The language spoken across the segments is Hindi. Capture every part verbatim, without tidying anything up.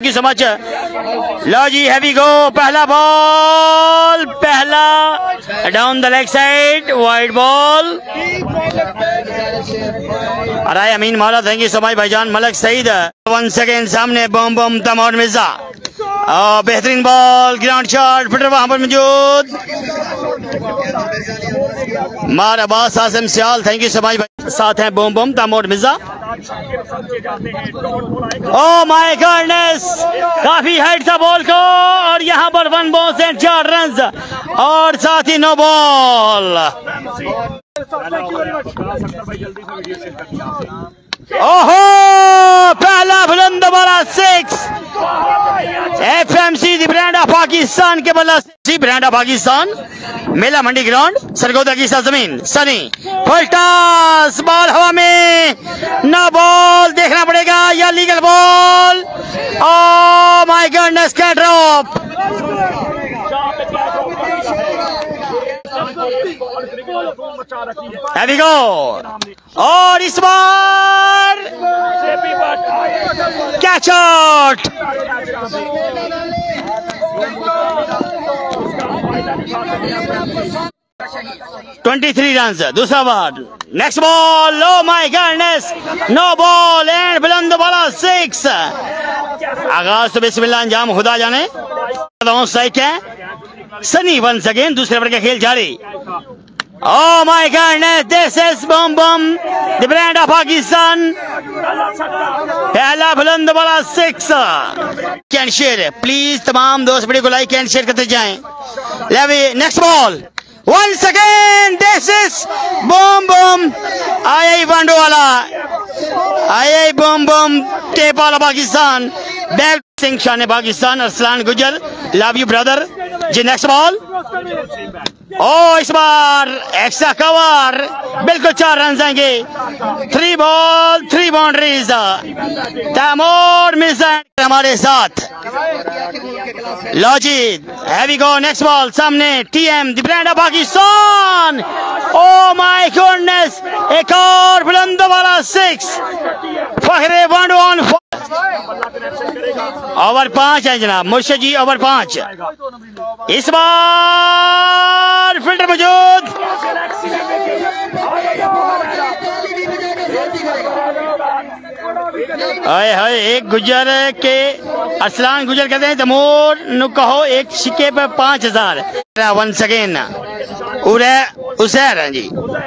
Thank you so much. लो जी हैवी गो, पहला बॉल, पहला down the leg side, wide ball. अरे अमीन मौला, थैंक यू सो मच भाईजान। मलक सईद वन सेकेंड सामने, बम बम तमोर मिर्जा, बेहतरीन बॉल, ग्राउंड शॉट, फिटर वहां पर मौजूद। मार Abbas Asim Sial, thank you so much भाई। साथ हैं बम बम Taimur Mirza. Oh my goodness, काफी हाइट था बॉल को, और यहाँ पर वन बॉल एंड चार रन, और साथ ही नो बॉल। ओहो, पहला बुलंद वाला six, F M C the brand of Pakistan के बल्ला सी brand of Pakistan, Mela Mandi ground, Sargodha की सरजमीन, सनी फुलटास, बॉल हवा में, नो बॉल, देखना पड़ेगा या legal ball. Oh my goodness, क्या ड्रॉप। Here we go, और इस बार catch out. Twenty three run, दूसरा बार, next ball, oh my goodness, no ball and बुलंद वाला सिक्स। आगाज तो बिस्मिल्लाह, अंजाम खुदा जाने। स्ट्राइक है, सनी वंस अगेन, दूसरे ओवर का खेल जारी। Oh my goodness, this is Bum Bum, the brand of Pakistan. पहला बुलंद वाला सिक्स। कैन शेयर प्लीज, तमाम दोस्त बड़े को लाइक एंड शेयर करते जाएं। Next ball, once again, this is Bum Bum, आई वांडो वाला, आई बम बम टेप वाला पाकिस्तान, बैक सिंह शान Pakistan, Arsalan Gujjar, love you brother ji. Next ball, oh इस बार एक्स्ट्रा कवर, बिल्कुल चार रन आएंगे। Three ball three boundaries, Taimur Mirza हमारे साथ। लो जी हैवी गो, नेक्स्ट बॉल, सामने TM the brand of Pakistan. Oh my goodness, एक और बुलंद वाला सिक्स, फखरे वांडो ऑन। ओवर पांच है जनाब, मुर्शिद जी ओवर पांच। इस बार फिल्टर मौजूद, हाय हाय, एक गुजर के अरसलान गुजर कहते हैं तमूर नु कहो, एक सिक्के पे पांच हजार। वन सेकेंड उरे उसेर जी।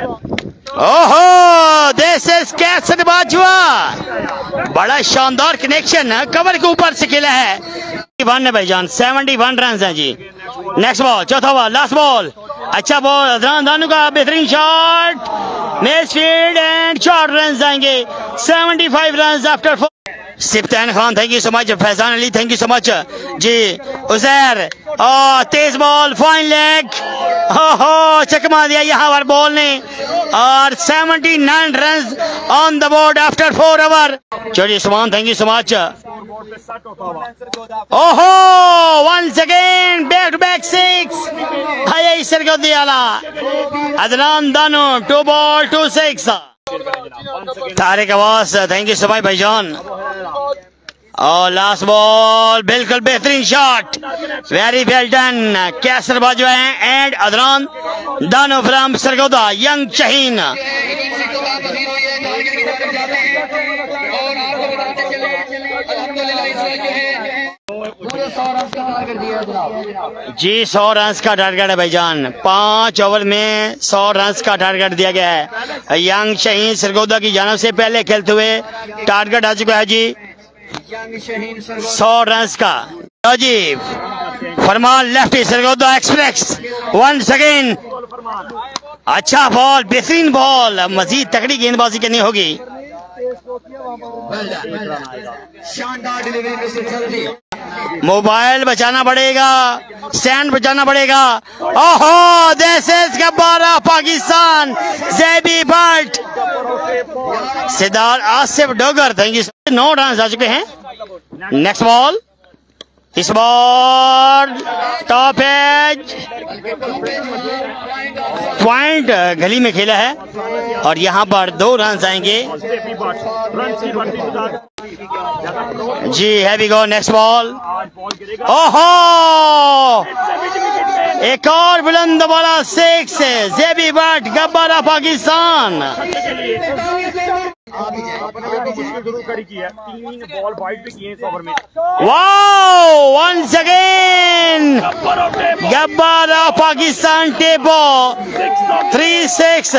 ओहो, दिस इज कैसर बाजवा, बड़ा शानदार कनेक्शन कवर के ऊपर से खेला है। वन है भाईजान, सेवेंटी वन रन हैं जी। नेक्स्ट बॉल, चौथा बॉल, लास्ट बॉल, अच्छा बॉल, अदनान दानू का बेहतरीन शॉट, मिस फील्ड एंड चार रन आएंगे। Seventy five run after four. Siftan Khan, thank you so much. Faizan Ali, thank you so much जी। उजैर, ओ तेज बॉल, फाइन लेग, ओहो चकमा दिया यहाँ पर बॉल ने, और seventy nine run on the board after four over. चलिए Suman, thank you so much. ओहो, once again back to back six, हाय सरगोदियाला, Adnan Dano, two ball two six. Tariq Abbas, thank you so much भाईजान। और लास्ट बॉल, बिल्कुल बेहतरीन shot, very well done, Kaiser Bajwa है and Adnan Dano from Sargodha, young Shaheen. जी सौ रन का टारगेट है भाईजान, पांच ओवर में सौ रन का टारगेट दिया गया है। यंग शहीन सरगोदा की जानब से पहले खेलते हुए टारगेट आ चुका है जी सौ रन का। जी Farman left Sargodha express, one second, अच्छा बॉल, बेहतरीन बॉल, मजीद तकड़ी गेंदबाजी करनी होगी। मोबाइल बचाना पड़ेगा, स्टैंड बचाना पड़ेगा। ओहो, this is Gabbara Pakistan, Zaibi Bhatt, Siddharth Asif Dogar, thank you. नौ रन आ चुके हैं। नेक्स्ट बॉल, इस बार टॉप एज पॉइंट गली में खेला है और यहाँ पर दो रन आएंगे जी। Here we go next ball. ओहो, एक और बुलंद वाला six. Zebi Butt Gabbara Pakistan. Wow, once again Gabbara Pakistan टेबो थ्री सिक्स।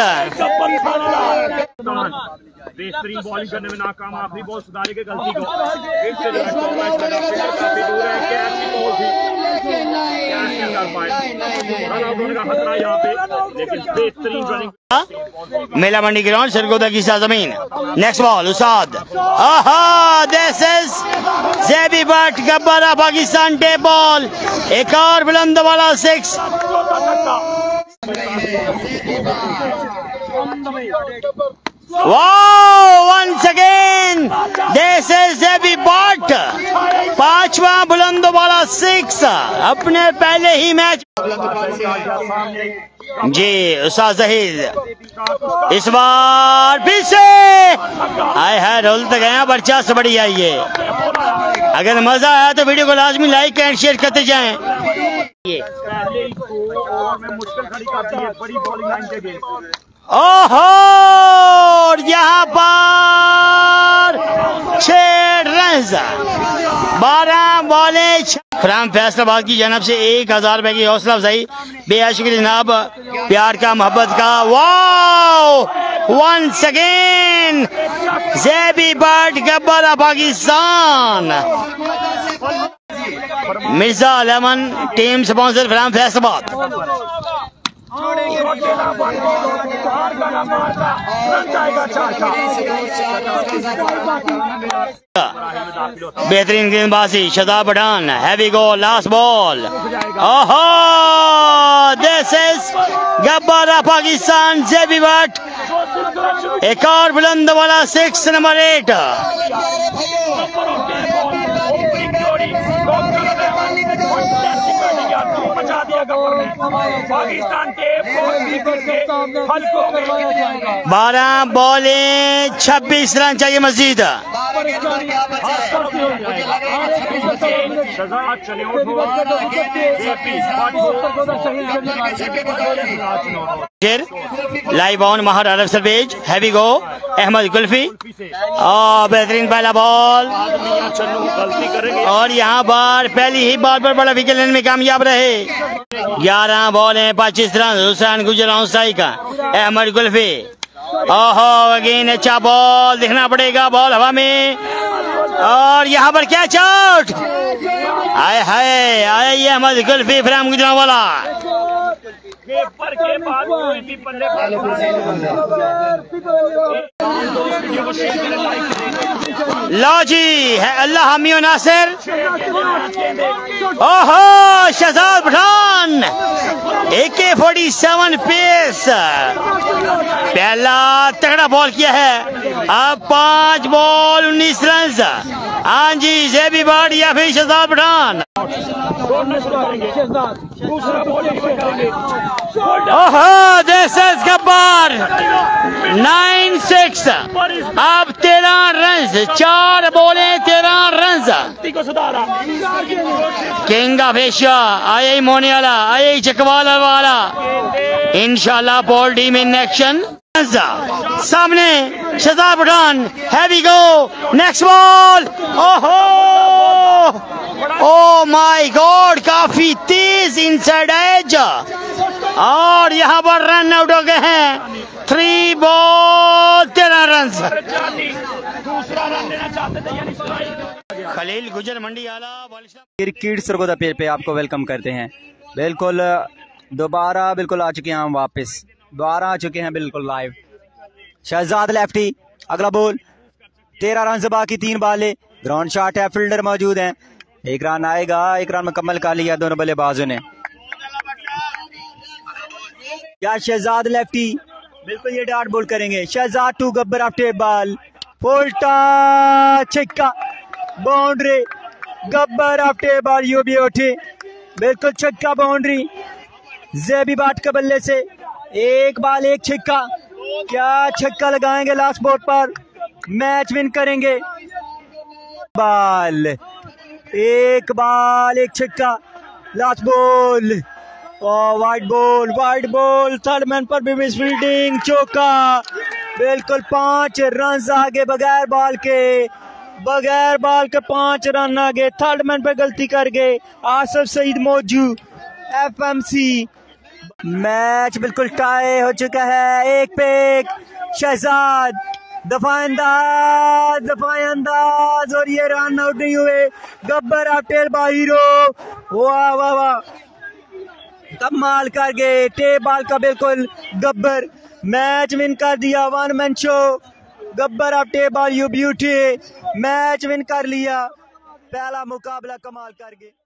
बेहतरीन बॉलिंग करने में नाकाम, आखिरी बॉल सुधारेंगे गलती को। फिर से जो है टॉप मैच में काफी दूर है, कैच की बॉल थी, कैच नहीं कर पाए, रन आउट होने का खतरा यहाँ पे, लेकिन बेहतरीन रनिंग। मेला मंडी ग्राउंड सरगोदा की सरजमीन। नेक्स्ट बॉल उसाद। आहा, this is Zebi Butt Gabbara Pakistan tape ball. एक और बुलंद वाला six. Wow, once again this is Zebi Butt. पांचवा बुलंद वाला सिक्स अपने पहले ही मैच जी। उस्ताद जहीर इस बार फिर से आए है, रोल तक गया, बर्चा से बड़ी आई है। अगर मजा आया तो वीडियो को लाजमी लाइक एंड शेयर करते जाएं। मुश्किल खड़ी करती है बड़ी बॉलिंग लाइन के गेम। ओहो, यहाँ पर छह रन, बारह बॉलें। फ्राम फैसलाबाद की जानब से एक हजार रुपए की हौसला अफजाई। बेहद शुक्रिया जनाब, प्यार का मोहब्बत का। Wow, once again Zebi Butt Gabbara Pakistan. Mirza lemon team sponsor from Faisalabad. बेहतरीन गेंदबाजी Shahzad Pathan. Here we go last ball. ओहो, दिस इज गब्बारा पाकिस्तान जेबी बट। एक और बुलंद वाला सिक्स नंबर एट। बारह बॉलें छब्बीस रन चाहिए Majid. Live on Mehar Arab Sarwez. Here we go Ahmed कुल्फी। बेहतरीन पहला बॉल और यहाँ पर पहली ही बॉल पर बड़ा विकेट लेने में कामयाब रहे। ग्यारह बॉलें पच्चीस रन। हुसैन गुजरात का अहमद कुल्फी। ओहो, अगेन अच्छा बॉल, देखना पड़ेगा बॉल हवा में और यहाँ पर कैच आउट। आए हाय, आए ये अहमद कुल्फी फ्राम गुजरात वाला। के बाद कोई भी बल्ले लो जी है अल्लाह हमियो नासिर। ओहो, शहजाद पठान ए के फोर्टी सेवन पेस। पहला तगड़ा बॉल किया है। अब पांच बॉल उन्नीस रन। हाँ जी, जेबी बट या फिर शहजाद पठान। ओहो, this is Gabbar nine six. अब तेरह रन, चार बॉलें तेरह रन। किंग ऑफ एशिया आई मोनियाला आई चकवाल वाला इंशाल्लाह पोल टीम इन एक्शन। सामने Shahzad Pathan. Here we go next ball. ओहो, ओ माय गॉड, काफी तेज इनसाइड एज और यहाँ पर रन आउट हो गए हैं। थ्री बॉल तेरह रन। खलील गुजर मंडी आला क्रिकेट सरगोदा पेज पे आपको वेलकम करते हैं। बिल्कुल दोबारा बिल्कुल आ चुके हैं हम वापस, दोबारा आ चुके हैं बिल्कुल लाइव। शहजाद लेफ्टी, अगला बॉल, तेरह रन से बाकी तीन बाले। ग्राउंड शॉट है, फील्डर मौजूद हैं। एक रन आएगा, एक रन मुकम्मल कर लिया दोनों बल्लेबाजों ने। क्या शहजाद लेफ्टी बिल्कुल ये डॉट बॉल करेंगे। Shahzad to Gabbar after ball, full touch, छक्का, बाउंड्री, गब्बर ऑफ टेबल यू बी उठी, बिल्कुल छक्का बाउंड्री जेबी बाट के बल्ले से। एक बाल एक छक्का, क्या छक्का लगाएंगे लास्ट बॉल पर, मैच विन करेंगे। बाल एक बाल एक छक्का, लास्ट बॉल और wide ball, wide ball, third man पर भी फील्डिंग, चौका, बिल्कुल पांच रन आगे बगैर बॉल के, बगैर बॉल के पांच रन आगे, थर्ड मैन पर गलती कर गए आसिफ सईद मौजू एफएमसी। मैच बिल्कुल टाई हो चुका है, एक पे एक। शहजाद दफा अंदाज, दफा अंदाज और ये रन आउट नहीं हुए। गब्बर आफ्टर बाहिरो, वाह वाह वाह, कमाल कर गए टे बॉल का, बिल्कुल गब्बर मैच विन कर दिया। One man show, Gabbar of table you beauty match win कर लिया, पहला मुकाबला कमाल कर गए।